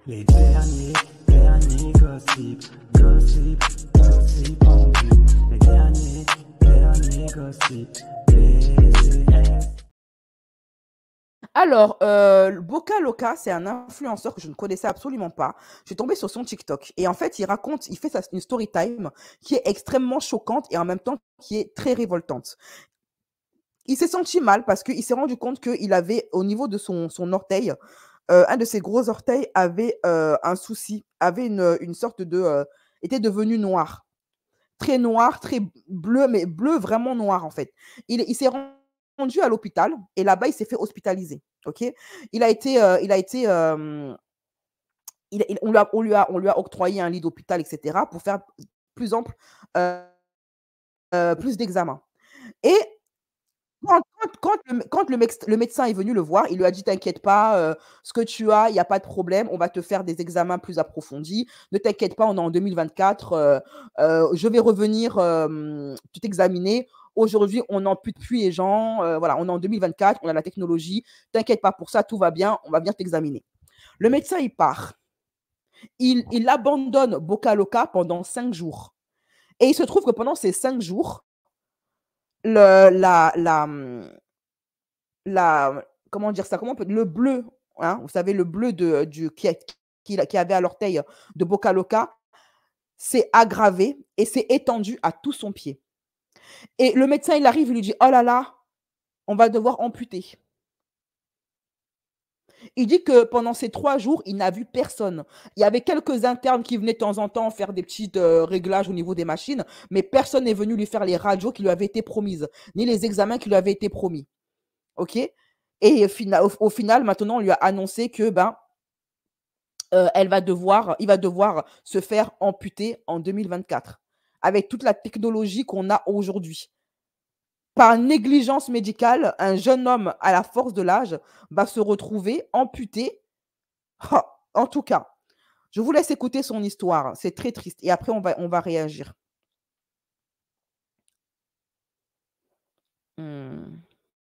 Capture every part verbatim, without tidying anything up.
Les derniers, derniers gossip, gossip, gossip en vue. Les derniers, derniers gossip, B C S. Alors, euh, Boca Loca, c'est un influenceur que je ne connaissais absolument pas. Je suis tombée sur son TikTok et en fait, il raconte, il fait sa, une story time qui est extrêmement choquante et en même temps qui est très révoltante. Il s'est senti mal parce qu'il s'est rendu compte qu'il avait, au niveau de son, son orteil, euh, un de ses gros orteils avait euh, un souci, avait une, une sorte de... euh, était devenu noir. Très noir, très bleu, mais bleu vraiment noir en fait. Il, il s'est rendu à l'hôpital et là-bas, il s'est fait hospitaliser. Ok, il a été, euh, il a été, euh, il, il, on, lui a, on, lui a, on lui a octroyé un lit d'hôpital, et cetera, pour faire plus ample, euh, euh, plus d'examens. Et quand, quand, quand, le, quand le, mex- le médecin est venu le voir, il lui a dit: T'inquiète pas, euh, ce que tu as, il n'y a pas de problème, on va te faire des examens plus approfondis. Ne t'inquiète pas, on est en deux mille vingt-quatre, euh, euh, je vais revenir euh, t'examiner. Aujourd'hui, on n'ampute plus les gens. Euh, voilà, on est en deux mille vingt-quatre, on a la technologie. T'inquiète pas pour ça, tout va bien, on va bien t'examiner. Le médecin, il part. Il, il abandonne Boca Loca pendant cinq jours. Et il se trouve que pendant ces cinq jours, le, la, la, la, comment dire ça, comment peut, le bleu, hein, vous savez, le bleu de, du, qui, qui, qui avait à l'orteil de Boca Loca s'est aggravé et s'est étendu à tout son pied. Et le médecin, il arrive, il lui dit: oh là là, on va devoir amputer. Il dit que pendant ces trois jours, il n'a vu personne. Il y avait quelques internes qui venaient de temps en temps faire des petits euh, réglages au niveau des machines, mais personne n'est venu lui faire les radios qui lui avaient été promises, ni les examens qui lui avaient été promis. OK? Et au, au final, maintenant, on lui a annoncé que ben, euh, elle va devoir, il va devoir se faire amputer en deux mille vingt-quatre, avec toute la technologie qu'on a aujourd'hui. Par négligence médicale, un jeune homme à la force de l'âge va se retrouver amputé. Oh, en tout cas, je vous laisse écouter son histoire. C'est très triste. Et après, on va, on va réagir. Hmm.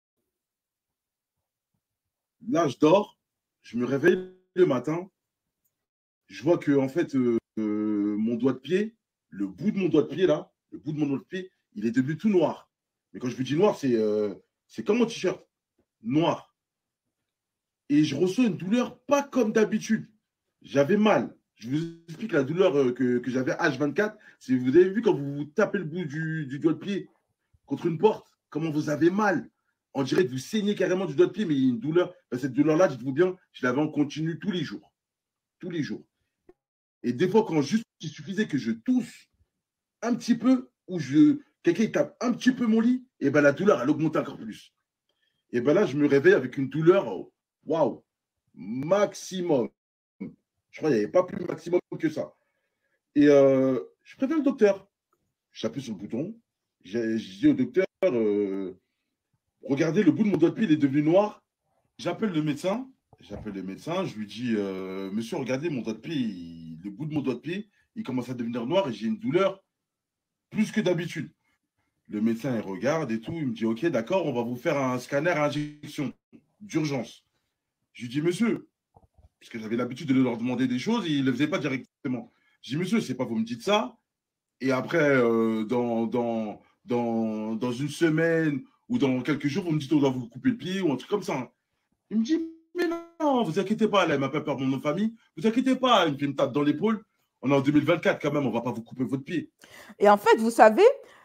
Là, je dors, je me réveille le matin, je vois que en fait, euh, euh, mon doigt de pied, le bout de mon doigt de pied là, le bout de mon doigt de pied, il est devenu tout noir. Mais quand je vous dis noir, c'est euh, c'est comme mon t-shirt, noir. Et je reçois une douleur pas comme d'habitude. J'avais mal. Je vous explique la douleur euh, que, que j'avais H vingt-quatre. Si vous avez vu quand vous vous tapez le bout du, du doigt de pied contre une porte, comment vous avez mal. On dirait que vous saignez carrément du doigt de pied, mais il y a une douleur. Ben, cette douleur-là, dites-vous bien, je l'avais en continu tous les jours. Tous les jours. Et des fois, quand juste il suffisait que je tousse un petit peu, ou je quelqu'un tape un petit peu mon lit, et ben la douleur, elle augmente encore plus. Et ben là, je me réveille avec une douleur, waouh, maximum. Je crois qu'il n'y avait pas plus maximum que ça. Et euh, je préviens le docteur. J'appuie sur le bouton. Je dis au docteur, euh, regardez, le bout de mon doigt de pied, il est devenu noir. J'appelle le médecin. J'appelle le médecin. Je lui dis, euh, monsieur, regardez, mon doigt de pied, il, le bout de mon doigt de pied, il commence à devenir noir et j'ai une douleur plus que d'habitude. Le médecin, il regarde et tout. Il me dit, OK, d'accord, on va vous faire un scanner à injection d'urgence. Je lui dis, monsieur, parce que j'avais l'habitude de leur demander des choses, il ne le faisait pas directement. Je dis, monsieur, c'est pas vous me dites ça. Et après, euh, dans, dans, dans, dans une semaine ou dans quelques jours, vous me dites, on doit vous couper le pied ou un truc comme ça. Il me dit, mais non, vous inquiétez pas, elle m'a pas peur de mon nom de famille. Vous inquiétez pas, il me tape dans l'épaule. On est en deux mille vingt-quatre quand même, on va pas vous couper votre pied. Et en fait, vous savez,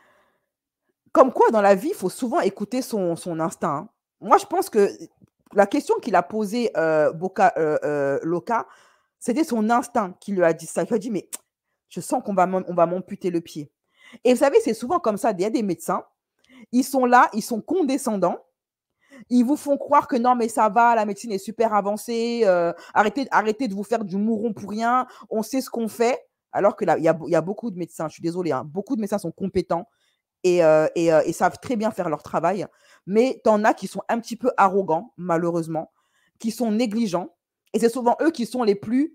comme quoi dans la vie, il faut souvent écouter son, son instinct. Hein. Moi, je pense que la question qu'il a posée euh, Boca euh, euh, Loca, c'était son instinct qui lui a dit ça. Il lui a dit, mais je sens qu'on va m'amputer le pied. Et vous savez, c'est souvent comme ça. Il y a des médecins, ils sont là, ils sont condescendants. Ils vous font croire que non, mais ça va, la médecine est super avancée. Euh, arrêtez, arrêtez de vous faire du mouron pour rien. On sait ce qu'on fait. Alors que là, il y a, y a beaucoup de médecins, je suis désolée, hein, beaucoup de médecins sont compétents et, euh, et, euh, et savent très bien faire leur travail. Mais tu en as qui sont un petit peu arrogants, malheureusement, qui sont négligents. Et c'est souvent eux qui sont les plus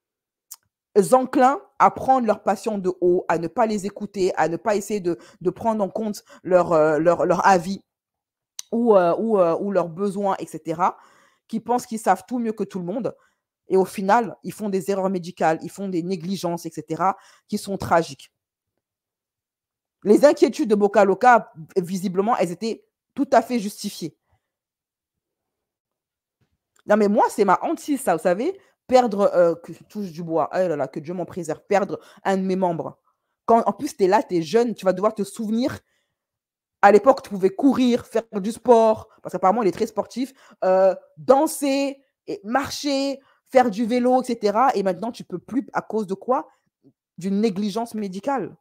enclins à prendre leurs patients de haut, à ne pas les écouter, à ne pas essayer de, de prendre en compte leur, euh, leur, leur avis ou, euh, ou, euh, ou leurs besoins, et cetera, qui pensent qu'ils savent tout mieux que tout le monde. Et au final, ils font des erreurs médicales, ils font des négligences, et cetera, qui sont tragiques. Les inquiétudes de Boca Loca, visiblement, elles étaient tout à fait justifiées. Non, mais moi, c'est ma hantise, ça, vous savez, perdre, euh, que je touche du bois, oh là là, que Dieu m'en préserve, perdre un de mes membres. Quand en plus, tu es là, tu es jeune, tu vas devoir te souvenir. À l'époque, tu pouvais courir, faire du sport, parce qu'apparemment, il est très sportif, euh, danser, et marcher, faire du vélo, et cetera. Et maintenant, tu ne peux plus, à cause de quoi? D'une négligence médicale.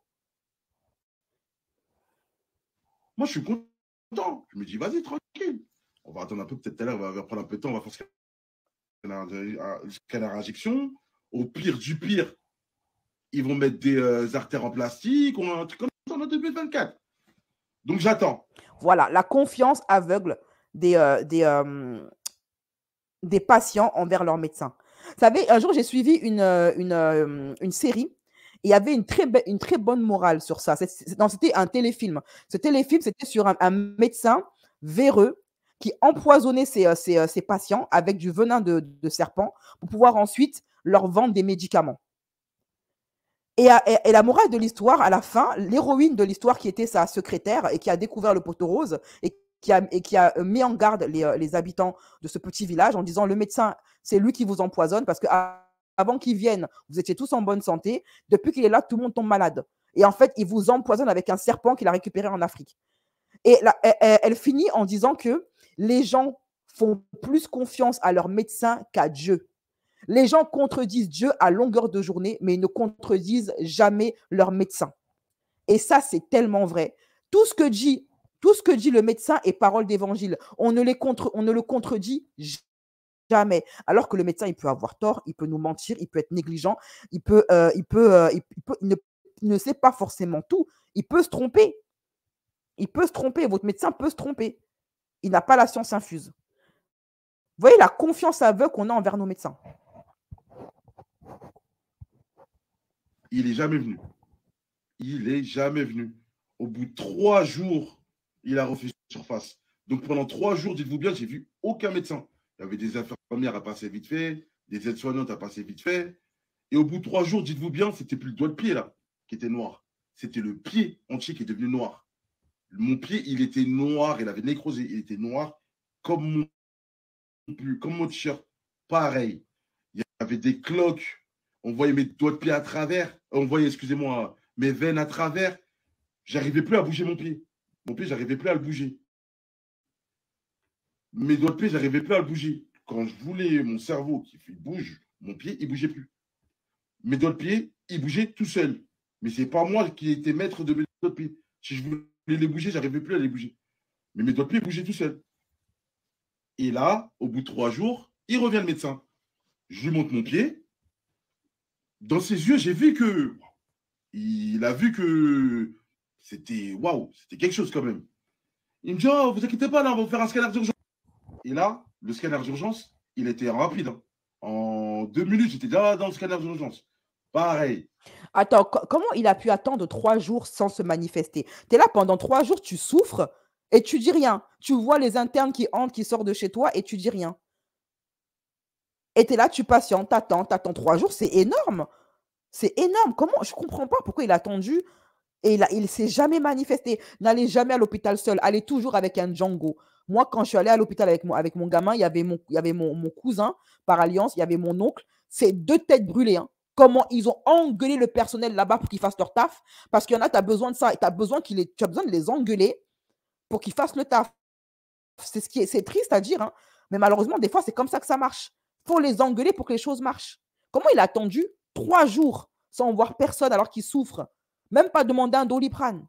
Moi, je suis content. Je me dis, vas-y, tranquille. On va attendre un peu, peut-être tout à l'heure, on va prendre un peu de temps, on va faire ce scanner, scanner injection. Au pire du pire, ils vont mettre des euh, artères en plastique, ou un truc comme ça en deux mille vingt-quatre. Donc, j'attends. Voilà, la confiance aveugle des, euh, des, euh, des patients envers leurs médecins. Vous savez, un jour, j'ai suivi une, une, une, une série. Et il y avait une très, une très bonne morale sur ça. C'était un téléfilm. Ce téléfilm, c'était sur un, un médecin véreux qui empoisonnait ses, ses, ses patients avec du venin de, de serpent pour pouvoir ensuite leur vendre des médicaments. Et, et, et la morale de l'histoire, à la fin, l'héroïne de l'histoire qui était sa secrétaire et qui a découvert le poteau rose et qui a, et qui a mis en garde les, les habitants de ce petit village en disant « Le médecin, c'est lui qui vous empoisonne parce que avant qu'il vienne, vous étiez tous en bonne santé. Depuis qu'il est là, tout le monde tombe malade. Et en fait, il vous empoisonne avec un serpent qu'il a récupéré en Afrique. » Et là, elle, elle finit en disant que les gens font plus confiance à leur médecin qu'à Dieu. Les gens contredisent Dieu à longueur de journée, mais ils ne contredisent jamais leur médecin. Et ça, c'est tellement vrai. Tout ce que dit, tout ce que dit le médecin est parole d'évangile. On ne les contre, on ne le contredit jamais. Alors que le médecin, il peut avoir tort, il peut nous mentir, il peut être négligent, il peut, euh, il peut, euh, il peut, il ne, il ne sait pas forcément tout. Il peut se tromper. Il peut se tromper. Votre médecin peut se tromper. Il n'a pas la science infuse. Vous voyez la confiance aveugle qu'on a envers nos médecins. Il n'est jamais venu. Il n'est jamais venu. Au bout de trois jours, il a refusé surface. Donc pendant trois jours, dites-vous bien, j'ai vu aucun médecin. Il y avait des infirmières à passer vite fait, des aides-soignantes à passer vite fait. Et au bout de trois jours, dites-vous bien, c'était plus le doigt de pied là qui était noir. C'était le pied entier qui est devenu noir. Mon pied, il était noir, il avait nécrosé, il était noir comme mon, comme mon t-shirt. Pareil. Il y avait des cloques. On voyait mes doigts de pied à travers. On voyait, excusez-moi, mes veines à travers. J'arrivais plus à bouger mon pied. Mon pied, j'arrivais plus à le bouger. Mes doigts de pied, j'arrivais plus à le bouger. Quand je voulais mon cerveau qui bouge, mon pied, il ne bougeait plus. Mes doigts de pied, ils bougeaient tout seuls. Mais ce n'est pas moi qui étais maître de mes doigts de pied. Si je voulais les bouger, j'arrivais plus à les bouger. Mais mes doigts de pied bougeaient tout seuls. Et là, au bout de trois jours, il revient le médecin. Je lui montre mon pied. Dans ses yeux, j'ai vu que... Il a vu que c'était... Waouh, c'était quelque chose quand même. Il me dit, oh, vous inquiétez pas, là, on va vous faire un scanner d'urgence. Et là, le scanner d'urgence, il était rapide. Hein. En deux minutes, j'étais déjà dans le scanner d'urgence. Pareil. Attends, comment il a pu attendre trois jours sans se manifester? Tu es là pendant trois jours, tu souffres et tu dis rien. Tu vois les internes qui entrent, qui sortent de chez toi et tu dis rien. Et tu es là, tu patientes, t'attends, t'attends trois jours, c'est énorme. C'est énorme. Comment? Je ne comprends pas pourquoi il a attendu et il ne s'est jamais manifesté. N'allez jamais à l'hôpital seul. Allez toujours avec un Django. Moi, quand je suis allée à l'hôpital avec mon, avec mon gamin, il y avait, mon, il y avait mon, mon cousin par alliance, il y avait mon oncle. C'est deux têtes brûlées. Hein. Comment ils ont engueulé le personnel là-bas pour qu'ils fassent leur taf. Parce qu'il y en a, tu as besoin de ça. Et tu as besoin, qu'il les, tu as besoin de les engueuler pour qu'ils fassent le taf. C'est ce qui est, c'est triste à dire. Hein. Mais malheureusement, des fois, c'est comme ça que ça marche. Il faut les engueuler pour que les choses marchent. Comment il a attendu trois jours sans voir personne alors qu'il souffre? Même pas demander un Doliprane.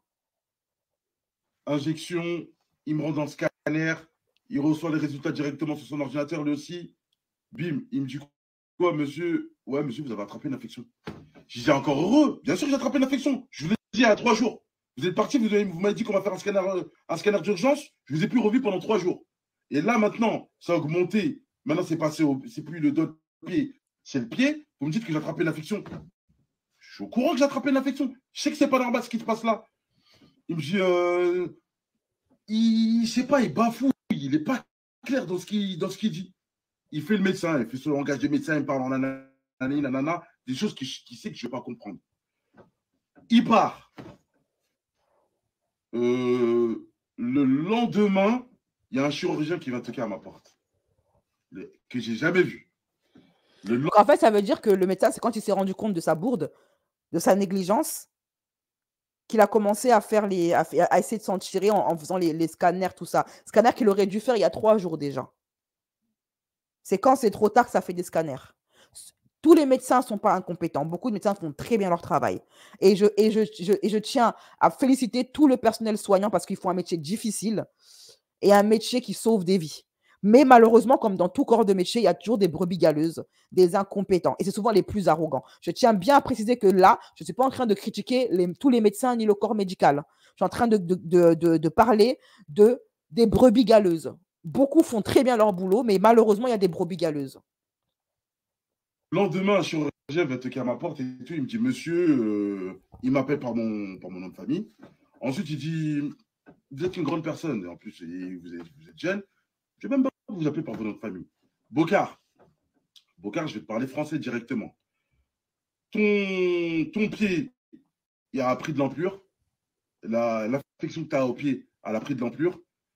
Injection, il me rend dans le scanner, il reçoit les résultats directement sur son ordinateur, lui aussi. Bim, il me dit quoi, monsieur? Ouais, monsieur, vous avez attrapé une infection. Je dis encore heureux, bien sûr que j'ai attrapé une infection. Je vous l'ai dit il y a trois jours. Vous êtes parti, vous, vous m'avez dit qu'on va faire un scanner, un scanner d'urgence. Je ne vous ai plus revu pendant trois jours. Et là, maintenant, ça a augmenté. Maintenant, c'est passé au. C'est plus le dos de pied, c'est le pied. Vous me dites que j'ai attrapé une infection. Je suis au courant que j'ai attrapé une infection. Je sais que c'est pas normal ce qui se passe là. Il me dit, euh, il ne sait pas, il bafoue, il n'est pas clair dans ce qu'il dans ce qu'il dit. il fait le médecin, il fait son langage de médecin, il parle en nanana, nanana, des choses qu'il qui sait que je ne vais pas comprendre. Il part. Euh, le lendemain, il y a un chirurgien qui va toquer à ma porte, le, que j'ai jamais vu. Le Donc, en fait, ça veut dire que le médecin, c'est quand il s'est rendu compte de sa bourde, de sa négligence, qu'il a commencé à faire les, à, à essayer de s'en tirer en, en faisant les, les scanners, tout ça. Scanners qu'il aurait dû faire il y a trois jours déjà. C'est quand c'est trop tard que ça fait des scanners. Tous les médecins ne sont pas incompétents. Beaucoup de médecins font très bien leur travail. Et je, et je, je, et je tiens à féliciter tout le personnel soignant parce qu'ils font un métier difficile et un métier qui sauve des vies. Mais malheureusement, comme dans tout corps de métier, il y a toujours des brebis galeuses, des incompétents. Et c'est souvent les plus arrogants. Je tiens bien à préciser que là, je ne suis pas en train de critiquer les, tous les médecins ni le corps médical. Je suis en train de, de, de, de, de parler de, des brebis galeuses. Beaucoup font très bien leur boulot, mais malheureusement, il y a des brebis galeuses. Le lendemain, un chirurgien va toquer à ma porte et tout. Il me dit, monsieur, euh, il m'appelle par mon, par mon nom de famille. Ensuite, il dit, vous êtes une grande personne. Et en plus, vous êtes, vous êtes jeune. Je ne vais même pas vous appeler par votre nom de famille. Bocard. Bocard, je vais te parler français directement. Ton, ton pied, il a pris de l'ampleur. L'infection que tu as au pied, elle a pris de l'ampleur.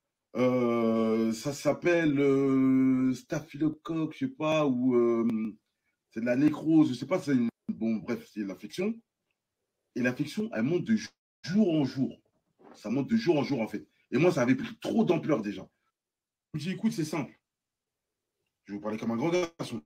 Euh, ça s'appelle euh, staphylocoque, je ne sais pas, ou euh, c'est de la nécrose, je ne sais pas, c'est une... Bon, bref, c'est l'infection. Et l'infection, elle monte de jour en jour. Ça monte de jour en jour, en fait. Et moi, ça avait pris trop d'ampleur déjà. Je me dis, écoute, c'est simple. Je vais vous parler comme un grand garçon.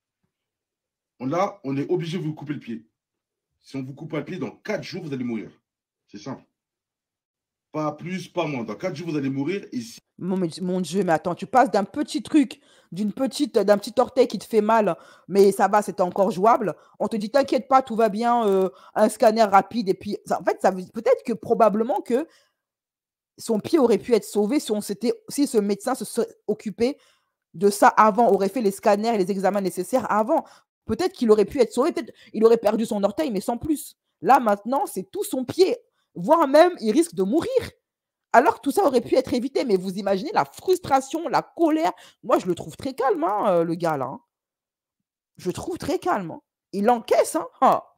Là, on est obligé de vous couper le pied. Si on vous coupe pas le pied, dans quatre jours, vous allez mourir. C'est simple. Pas plus, pas moins. Dans quatre jours, vous allez mourir. Et si... mon, mon Dieu, mais attends, tu passes d'un petit truc, d'une petite, d'un petit orteil qui te fait mal, mais ça va, c'est encore jouable. On te dit, t'inquiète pas, tout va bien, euh, un scanner rapide. Et puis, ça, en fait, ça veut peut-être que probablement que son pied aurait pu être sauvé si, on si ce médecin se serait occupé de ça avant, aurait fait les scanners et les examens nécessaires avant. Peut-être qu'il aurait pu être sauvé, peut-être il aurait perdu son orteil, mais sans plus. Là, maintenant, c'est tout son pied, voire même, il risque de mourir. Alors que tout ça aurait pu être évité. Mais vous imaginez la frustration, la colère. Moi, je le trouve très calme, hein, le gars, là. Hein. Je le trouve très calme. Hein. Il encaisse. Hein. Ah.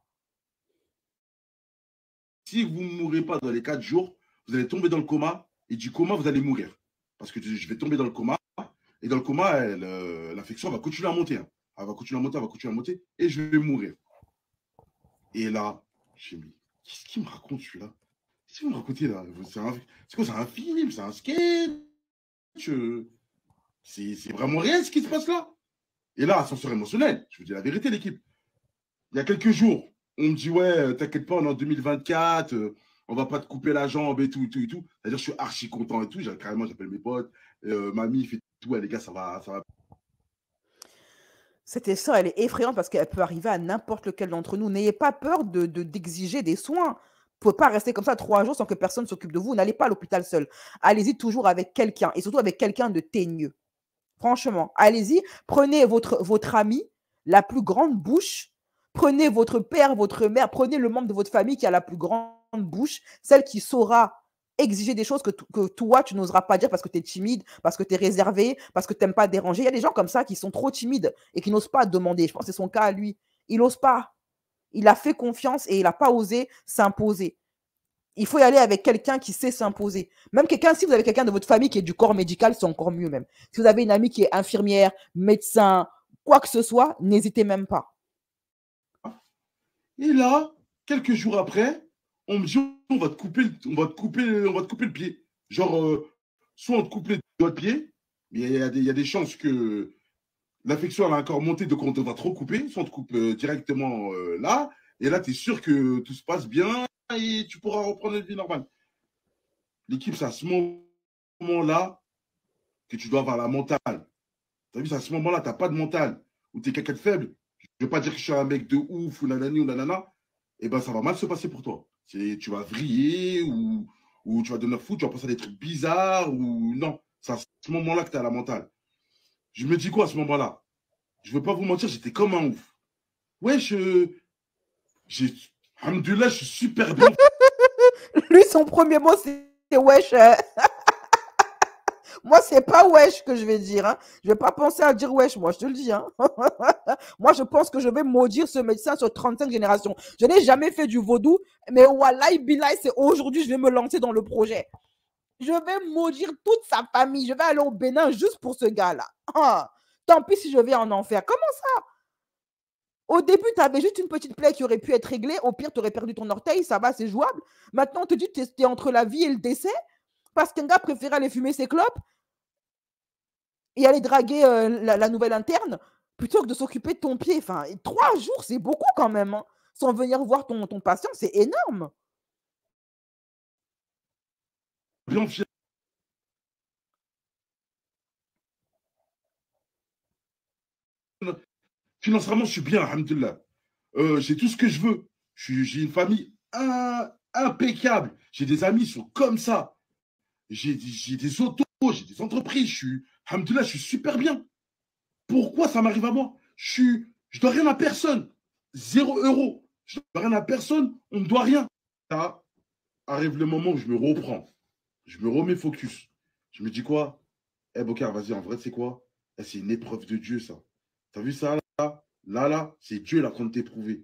Si vous ne mourrez pas dans les quatre jours, vous allez tomber dans le coma. Et du coma, vous allez mourir. Parce que je vais tomber dans le coma. Et dans le coma, l'infection va continuer à monter. Hein. Elle va continuer à monter, elle va continuer à monter. Et je vais mourir. Et là, j'ai mis, qu'est-ce qu'il me raconte celui-là? Qu'est-ce qu'il me raconte là? C'est quoi, c'est un film? C'est un sketch? C'est vraiment réel ce qui se passe là? Et là, ascenseur émotionnel. Je vous dis la vérité, l'équipe. Il y a quelques jours, on me dit, ouais, t'inquiète pas, on est en deux mille vingt-quatre, euh, on va pas te couper la jambe et tout, et tout, et tout. C'est-à-dire, je suis archi content et tout. Carrément, j'appelle mes potes. Euh, mamie fait tout. Ouais, les gars, ça va, ça va. Cette histoire, elle est effrayante parce qu'elle peut arriver à n'importe lequel d'entre nous. N'ayez pas peur de, de, d'exiger des soins. Vous ne pouvez pas rester comme ça trois jours sans que personne s'occupe de vous. N'allez pas à l'hôpital seul. Allez-y toujours avec quelqu'un et surtout avec quelqu'un de teigneux. Franchement, allez-y. Prenez votre, votre ami, la plus grande bouche. Prenez votre père, votre mère. Prenez le membre de votre famille qui a la plus grande bouche. Celle qui saura exiger des choses que, que toi, tu n'oseras pas dire parce que tu es timide, parce que tu es réservé, parce que tu n'aimes pas déranger. Il y a des gens comme ça qui sont trop timides et qui n'osent pas demander. Je pense que c'est son cas à lui. Il n'ose pas. Il a fait confiance et il n'a pas osé s'imposer. Il faut y aller avec quelqu'un qui sait s'imposer. Même quelqu'un, si vous avez quelqu'un de votre famille qui est du corps médical, c'est encore mieux même. Si vous avez une amie qui est infirmière, médecin, quoi que ce soit, n'hésitez même pas. Et là, quelques jours après, on me dit, on va te couper, on va te couper, on va te couper le pied. Genre, euh, soit on te coupe les doigts de pied, mais il y, a des, il y a des chances que l'infection a encore monté, donc on te va trop couper, soit on te coupe euh, directement euh, là, et là, tu es sûr que tout se passe bien et tu pourras reprendre une vie normale. L'équipe, c'est à ce moment-là que tu dois avoir la mentale. Tu as vu, c'est à ce moment-là, tu n'as pas de mental, ou tu es quelqu'un de faible. Je ne veux pas dire que je suis un mec de ouf, ou nanani, ou nanana, et ben ça va mal se passer pour toi. Tu vas vriller, ou, ou tu vas devenir fou, tu vas penser à des trucs bizarres, ou non. C'est à ce moment-là que tu as la mentale. Je me dis quoi à ce moment-là? Je ne veux pas vous mentir, j'étais comme un ouf. Ouais, je... J'ai... Alhamdoulilah, je suis super bien. Lui, son premier mot, c'est wesh. Moi, c'est pas wesh que je vais dire. Hein. Je vais pas penser à dire wesh, moi, je te le dis. Hein. Moi, je pense que je vais maudire ce médecin sur trente-cinq générations. Je n'ai jamais fait du vaudou, mais wallahi billahi, c'est aujourd'hui je vais me lancer dans le projet. Je vais maudire toute sa famille. Je vais aller au Bénin juste pour ce gars-là. Ah, tant pis si je vais en enfer. Comment ça? Au début, tu avais juste une petite plaie qui aurait pu être réglée. Au pire, tu aurais perdu ton orteil. Ça va, c'est jouable. Maintenant, on te dit que tu es entre la vie et le décès parce qu'un gars préférait aller fumer ses clopes et aller draguer euh, la, la nouvelle interne plutôt que de s'occuper de ton pied. Enfin, trois jours, c'est beaucoup quand même. Hein. Sans venir voir ton, ton patient, c'est énorme. Bien fier. Financièrement, je suis bien, alhamdoulilah. Euh, j'ai tout ce que je veux. J'ai une famille un, impeccable. J'ai des amis qui sont comme ça. J'ai des autos, j'ai des entreprises. Je suis, alhamdoulilah, je suis super bien. Pourquoi ça m'arrive à moi? Je suis, je dois rien à personne. Zéro euro. Je dois rien à personne. On ne doit rien. Là, arrive le moment où je me reprends. Je me remets focus. Je me dis quoi? Eh, Bokar, vas-y, en vrai, c'est quoi? Eh, c'est une épreuve de Dieu, ça. T'as vu ça, là? Là, là, c'est Dieu, là, en train de t'éprouver.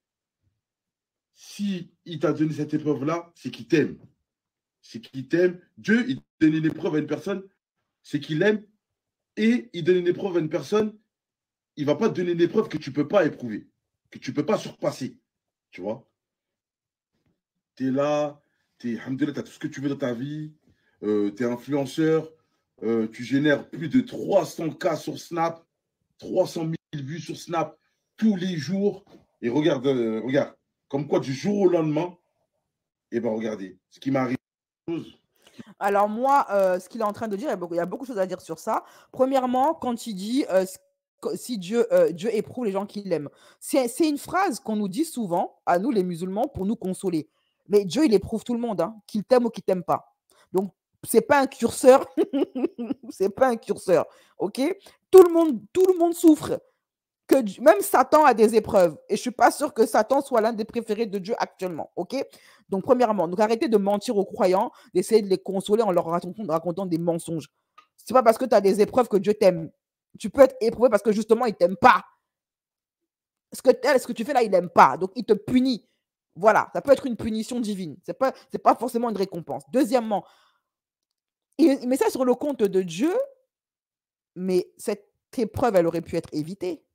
Si il t'a donné cette épreuve-là, c'est qu'il t'aime. C'est qu'il t'aime. Dieu, il donne une épreuve à une personne, c'est qu'il aime. Et il donne une épreuve à une personne, il ne va pas te donner une épreuve que tu ne peux pas éprouver, que tu ne peux pas surpasser. Tu vois? Tu es là, tu as tout ce que tu veux dans ta vie, euh, tu es influenceur, euh, tu génères plus de trois cents K sur Snap, trois cent mille vues sur Snap tous les jours. Et regarde, euh, regarde, comme quoi du jour au lendemain, et ben regardez, ce qui m'arrive. Alors moi, euh, ce qu'il est en train de dire, il y, a beaucoup, il y a beaucoup de choses à dire sur ça. Premièrement, quand il dit euh, si Dieu, euh, Dieu éprouve les gens qui l'aiment, c'est une phrase qu'on nous dit souvent, à nous les musulmans, pour nous consoler. Mais Dieu, il éprouve tout le monde, hein, qu'il t'aime ou qu'il t'aime pas. Donc, c'est pas un curseur, c'est pas un curseur, ok? Tout le monde, tout le monde souffre. Que même Satan a des épreuves. Et je ne suis pas sûre que Satan soit l'un des préférés de Dieu actuellement. OK? Donc, premièrement, donc arrêtez de mentir aux croyants, d'essayer de les consoler en leur racontant, racontant des mensonges. Ce n'est pas parce que tu as des épreuves que Dieu t'aime. Tu peux être éprouvé parce que justement, il ne t'aime pas. Ce que, ce que tu fais là, il n'aime pas. Donc, il te punit. Voilà, ça peut être une punition divine. Ce n'est pas, c'est pas forcément une récompense. Deuxièmement, il met ça sur le compte de Dieu, mais cette épreuve, elle aurait pu être évitée.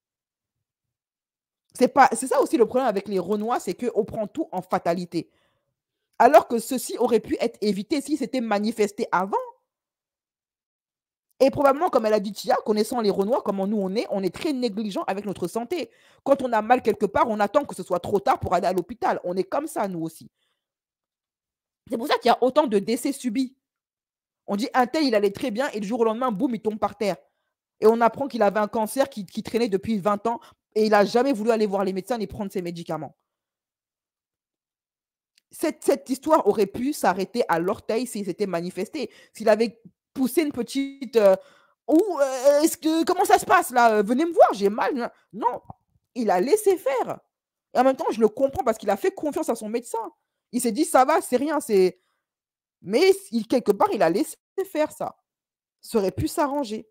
C'est pas, c'est ça aussi le problème avec les Renois, c'est qu'on prend tout en fatalité. Alors que ceci aurait pu être évité si c'était manifesté avant. Et probablement, comme elle a dit Tia, connaissant les Renois, comment nous on est, on est très négligent avec notre santé. Quand on a mal quelque part, on attend que ce soit trop tard pour aller à l'hôpital. On est comme ça, nous aussi. C'est pour ça qu'il y a autant de décès subis. On dit un tel, il allait très bien, et du jour au lendemain, boum, il tombe par terre. Et on apprend qu'il avait un cancer qui, qui traînait depuis vingt ans, et il n'a jamais voulu aller voir les médecins ni prendre ses médicaments. Cette, cette histoire aurait pu s'arrêter à l'orteil s'il s'était manifesté. S'il avait poussé une petite... Euh, ou euh, est-ce que comment ça se passe là? Venez me voir, j'ai mal. Non, il a laissé faire. Et en même temps, je le comprends parce qu'il a fait confiance à son médecin. Il s'est dit, ça va, c'est rien. c'est. Mais il, quelque part, il a laissé faire ça. Ça aurait pu s'arranger.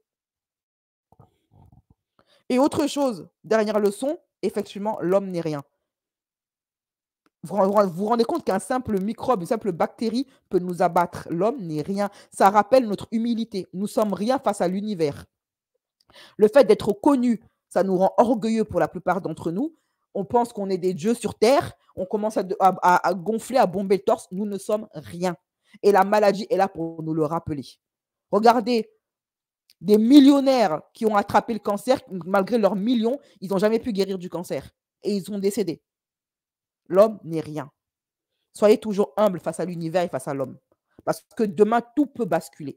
Et autre chose, dernière leçon, effectivement, l'homme n'est rien. Vous vous rendez compte qu'un simple microbe, une simple bactérie peut nous abattre. L'homme n'est rien. Ça rappelle notre humilité. Nous sommes rien face à l'univers. Le fait d'être connu, ça nous rend orgueilleux pour la plupart d'entre nous. On pense qu'on est des dieux sur Terre. On commence à, à, à gonfler, à bomber le torse. Nous ne sommes rien. Et la maladie est là pour nous le rappeler. Regardez, des millionnaires qui ont attrapé le cancer, malgré leurs millions, ils n'ont jamais pu guérir du cancer. Et ils sont décédés. L'homme n'est rien. Soyez toujours humble face à l'univers et face à l'homme. Parce que demain, tout peut basculer.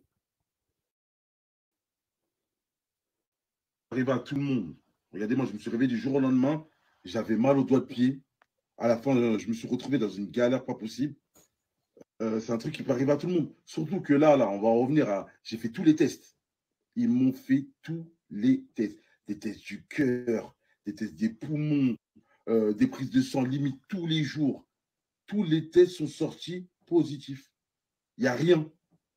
Ça arrive à tout le monde. Regardez, moi, je me suis réveillé du jour au lendemain. J'avais mal au doigt de pied. À la fin, je me suis retrouvé dans une galère pas possible. Euh, c'est un truc qui peut arriver à tout le monde. Surtout que là, là, on va revenir à... J'ai fait tous les tests. Ils m'ont fait tous les tests. Des tests du cœur, des tests des poumons, euh, des prises de sang limite tous les jours. Tous les tests sont sortis positifs. Il n'y a rien.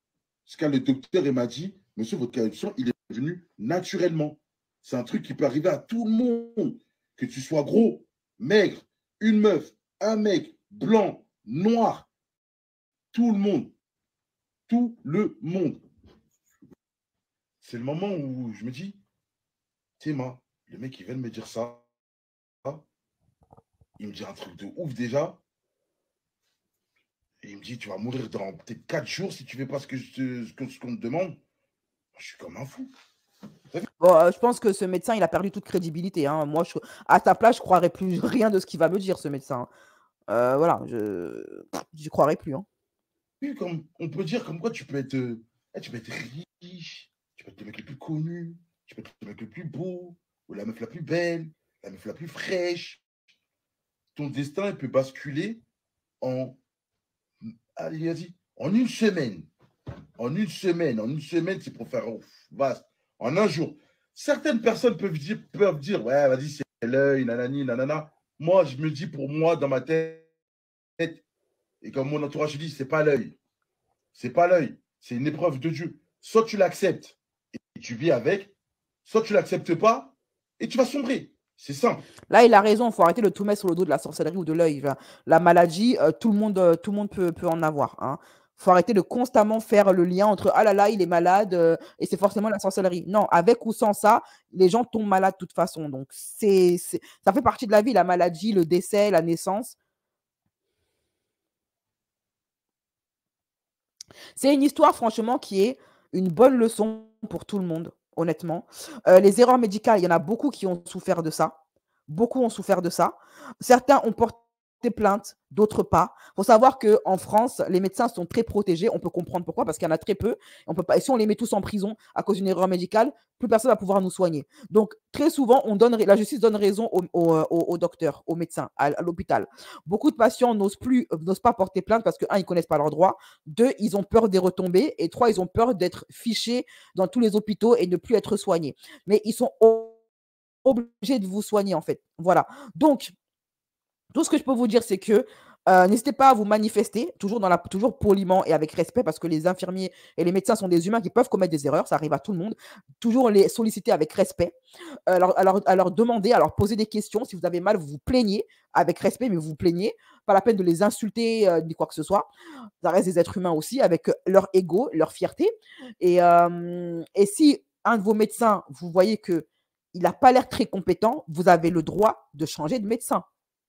ce qu'a le docteur il m'a dit, monsieur, votre canal du sang, il est venu naturellement. C'est un truc qui peut arriver à tout le monde. Que tu sois gros, maigre, une meuf, un mec, blanc, noir, tout le monde. Tout le monde. C'est le moment où je me dis, tu sais, moi, le mec, il vient de me dire ça. Il me dit un truc de ouf déjà. Et il me dit, tu vas mourir dans peut-être quatre jours si tu ne fais pas ce qu'on ce que, ce qu'on te demande. Je suis comme un fou. Bon, euh, je pense que ce médecin, il a perdu toute crédibilité. Hein. Moi, je, à ta place, je ne croirais plus rien de ce qu'il va me dire, ce médecin. Euh, voilà, je n'y croirais plus. Hein. Oui, comme, on peut dire comme quoi tu peux être, euh, tu peux être riche, tu peux être le mec le plus connu, tu peux être le mec le plus beau, ou la meuf la plus belle, la meuf la plus fraîche. Ton destin, il peut basculer en, allez, vas-y, en une semaine. En une semaine, en une semaine, c'est pour faire oh, vaste. En un jour. Certaines personnes peuvent dire, peuvent dire ouais, vas-y, c'est l'œil, nanani, nanana. Moi, je me dis pour moi, dans ma tête, et comme mon entourage dit, c'est pas l'œil. C'est pas l'œil. C'est une épreuve de Dieu. Soit tu l'acceptes et tu vis avec, soit tu l'acceptes pas et tu vas sombrer. C'est simple. Là, il a raison. Il faut arrêter de tout mettre sur le dos de la sorcellerie ou de l'œil. La maladie, euh, tout le monde, euh, tout le monde peut, peut en avoir. Il hein. faut arrêter de constamment faire le lien entre « Ah là là, il est malade euh, et c'est forcément la sorcellerie ». Non, avec ou sans ça, les gens tombent malades de toute façon. Donc, c'est, c'est, ça fait partie de la vie, la maladie, le décès, la naissance. C'est une histoire, franchement, qui est une bonne leçon pour tout le monde, honnêtement. Euh, les erreurs médicales, il y en a beaucoup qui ont souffert de ça. Beaucoup ont souffert de ça. Certains ont porté plainte, d'autres pas. Il faut savoir qu'en France, les médecins sont très protégés. On peut comprendre pourquoi, parce qu'il y en a très peu. On peut pas, et si on les met tous en prison à cause d'une erreur médicale, plus personne ne va pouvoir nous soigner. Donc, très souvent, on donne, la justice donne raison aux au, au, au docteurs, aux médecins, à, à l'hôpital. Beaucoup de patients n'osent plus, n'osent pas porter plainte parce que, un, ils ne connaissent pas leurs droits. Deux, ils ont peur des retombées. Et trois, ils ont peur d'être fichés dans tous les hôpitaux et de ne plus être soignés. Mais ils sont obligés de vous soigner, en fait. Voilà. Donc, tout ce que je peux vous dire, c'est que euh, n'hésitez pas à vous manifester, toujours, dans la, toujours poliment et avec respect, parce que les infirmiers et les médecins sont des humains qui peuvent commettre des erreurs, ça arrive à tout le monde. Toujours les solliciter avec respect, euh, alors, alors, à leur demander, à leur poser des questions. Si vous avez mal, vous vous plaignez avec respect, mais vous vous plaignez. Pas la peine de les insulter euh, ni quoi que ce soit. Ça reste des êtres humains aussi, avec leur ego, leur fierté. Et, euh, et si un de vos médecins, vous voyez qu'il n'a pas l'air très compétent, vous avez le droit de changer de médecin.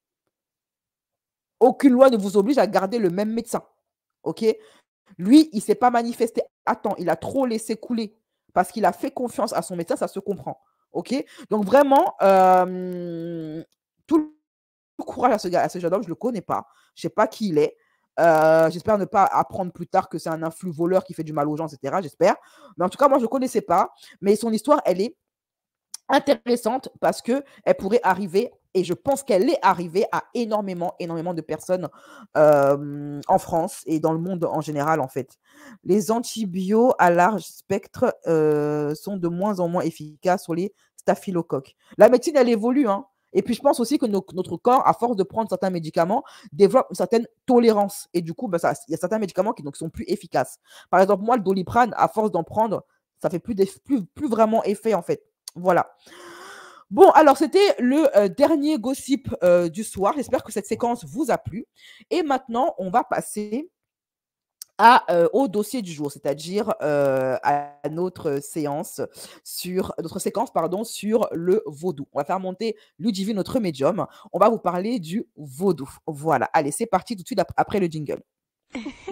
Aucune loi ne vous oblige à garder le même médecin. OK? Lui, il ne s'est pas manifesté à temps. Il a trop laissé couler parce qu'il a fait confiance à son médecin. Ça se comprend. OK? Donc, vraiment, euh, tout le courage à ce, gars, à ce jeune homme. Je ne le connais pas. Je ne sais pas qui il est. Euh, j'espère ne pas apprendre plus tard que c'est un influx voleur qui fait du mal aux gens, et cetera. J'espère. Mais en tout cas, moi, je ne le connaissais pas. Mais son histoire, elle est intéressante parce qu'elle pourrait arriver, et je pense qu'elle est arrivée à énormément, énormément de personnes euh, en France et dans le monde en général, en fait. Les antibiotiques à large spectre euh, sont de moins en moins efficaces sur les staphylocoques. La médecine, elle évolue, hein. Et puis, je pense aussi que no- notre corps, à force de prendre certains médicaments, développe une certaine tolérance. Et du coup, ben, ça, il y a certains médicaments qui ne sont plus efficaces. Par exemple, moi, le Doliprane, à force d'en prendre, ça fait plus, plus, plus vraiment effet, en fait. Voilà. Bon, alors c'était le euh, dernier gossip euh, du soir. J'espère que cette séquence vous a plu. Et maintenant, on va passer à, euh, au dossier du jour, c'est-à-dire euh, à notre séance sur notre séquence pardon sur le vaudou. On va faire monter Ludivine, notre médium. On va vous parler du vaudou. Voilà. Allez, c'est parti tout de suite après le jingle.